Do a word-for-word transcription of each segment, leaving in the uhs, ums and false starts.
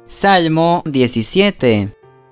Salmo diecisiete.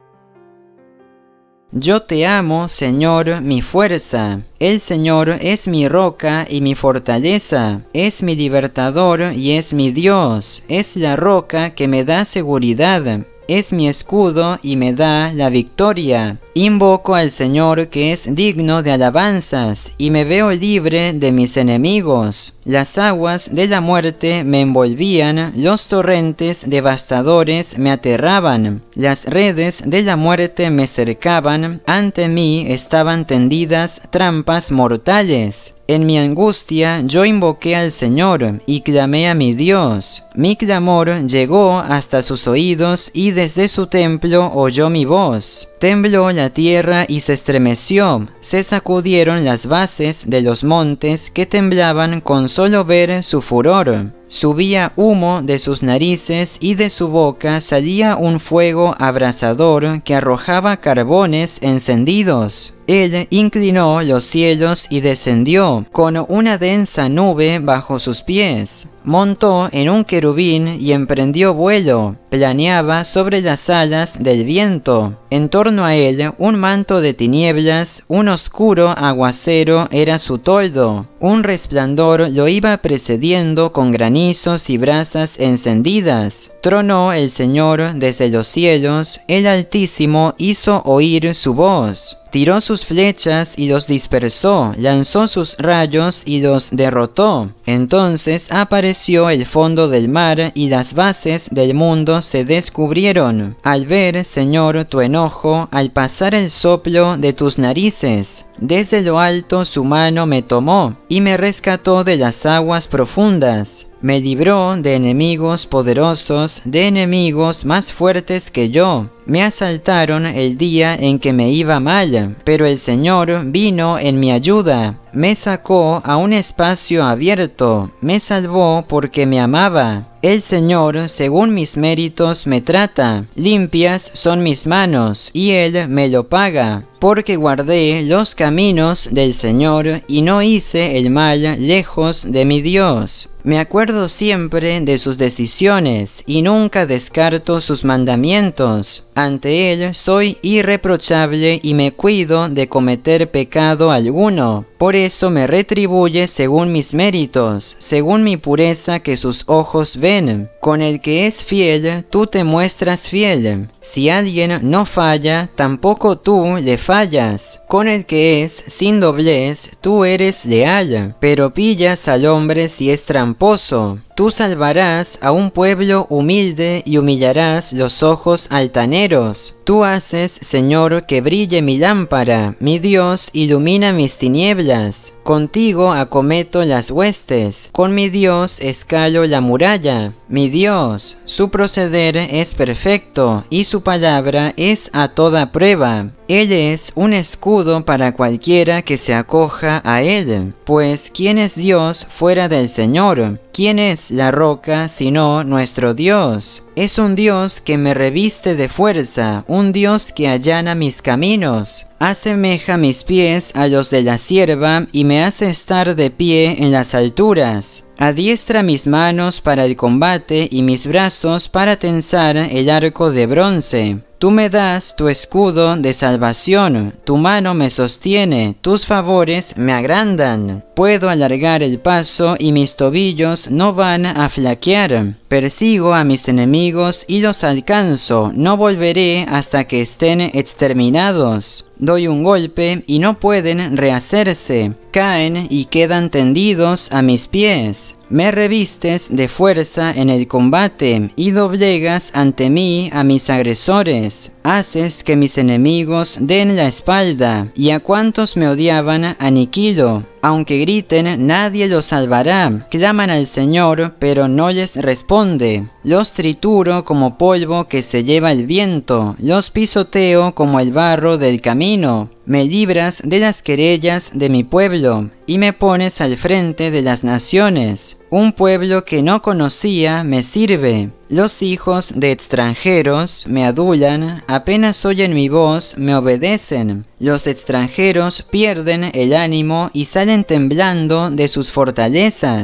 Yo te amo, Señor, mi fuerza. El Señor es mi roca y mi fortaleza, es mi libertador y es mi Dios, es la roca que me da seguridad. Es mi escudo y me da la victoria. Invoco al Señor que es digno de alabanzas, y me veo libre de mis enemigos. Las aguas de la muerte me envolvían, los torrentes devastadores me aterraban. Las redes de la muerte me cercaban, ante mí estaban tendidas trampas mortales. En mi angustia yo invoqué al Señor y clamé a mi Dios. Mi clamor llegó hasta sus oídos y desde su templo oyó mi voz. Tembló la tierra y se estremeció, se sacudieron las bases de los montes que temblaban con solo ver su furor. Subía humo de sus narices y de su boca salía un fuego abrasador que arrojaba carbones encendidos. Él inclinó los cielos y descendió, con una densa nube bajo sus pies. Montó en un querubín y emprendió vuelo, planeaba sobre las alas del viento. En torno a él un manto de tinieblas, un oscuro aguacero era su toldo. Un resplandor lo iba precediendo con granizos y brasas encendidas. Tronó el Señor desde los cielos, el Altísimo hizo oír su voz. Tiró sus flechas y los dispersó, lanzó sus rayos y los derrotó. Entonces apareció el fondo del mar y las bases del mundo se descubrieron. Al ver, Señor, tu enojo, al pasar el soplo de tus narices. Desde lo alto su mano me tomó y me rescató de las aguas profundas. Me libró de enemigos poderosos, de enemigos más fuertes que yo. Me asaltaron el día en que me iba mal, pero el Señor vino en mi ayuda. Me sacó a un espacio abierto, me salvó porque me amaba. El Señor, según mis méritos, me trata. Limpias son mis manos, y Él me lo paga. Porque guardé los caminos del Señor, y no hice el mal lejos de mi Dios. Me acuerdo siempre de sus decisiones, y nunca descarto sus mandamientos. Ante Él soy irreprochable y me cuido de cometer pecado alguno. Por eso me retribuye según mis méritos, según mi pureza que sus ojos ven. Con el que es fiel, tú te muestras fiel. Si alguien no falla, tampoco tú le fallas. Con el que es sin doblez, tú eres leal, pero pillas al hombre si es tramposo. Tú salvarás a un pueblo humilde y humillarás los ojos altaneros. Tú haces, Señor, que brille mi lámpara, mi Dios ilumina mis tinieblas. Contigo acometo las huestes, con mi Dios escalo la muralla. Mi Dios, su proceder es perfecto, y su palabra es a toda prueba. Él es un escudo para cualquiera que se acoja a él. Pues, ¿quién es Dios fuera del Señor? ¿Quién es la roca sino nuestro Dios? Es un Dios que me reviste de fuerza, un Dios que allana mis caminos. Asemeja mis pies a los de la sierva y me hace estar de pie en las alturas. Adiestra mis manos para el combate y mis brazos para tensar el arco de bronce. Tú me das tu escudo de salvación, tu mano me sostiene, tus favores me agrandan. Puedo alargar el paso y mis tobillos no van a flaquear. Persigo a mis enemigos y los alcanzo, no volveré hasta que estén exterminados. Doy un golpe y no pueden rehacerse, caen y quedan tendidos a mis pies. Me revistes de fuerza en el combate y doblegas ante mí a mis agresores. Haces que mis enemigos den la espalda y a cuantos me odiaban aniquilo. Aunque griten, nadie los salvará. Claman al Señor, pero no les responde. Los trituro como polvo que se lleva el viento. Los pisoteo como el barro del camino. Me libras de las querellas de mi pueblo, y me pones al frente de las naciones. Un pueblo que no conocía me sirve. Los hijos de extranjeros me adulan, apenas oyen mi voz, me obedecen. Los extranjeros pierden el ánimo y salen temblando de sus fortalezas.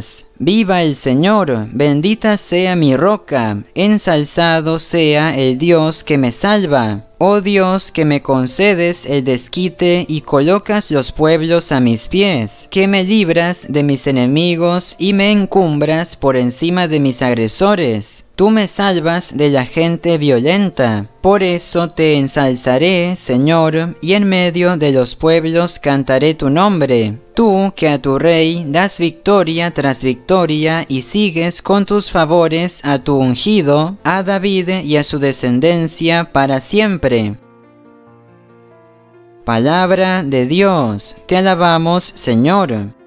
Viva el Señor, bendita sea mi roca, ensalzado sea el Dios que me salva. Oh Dios, que me concedes el desquite y colocas los pueblos a mis pies, que me libras de mis enemigos y me encumbras por encima de mis agresores. Tú me salvas de la gente violenta. Por eso te ensalzaré, Señor, y en medio de los pueblos cantaré tu nombre. Tú, que a tu rey das victoria tras victoria y sigues con tus favores a tu ungido, a David y a su descendencia para siempre. Palabra de Dios, te alabamos, Señor.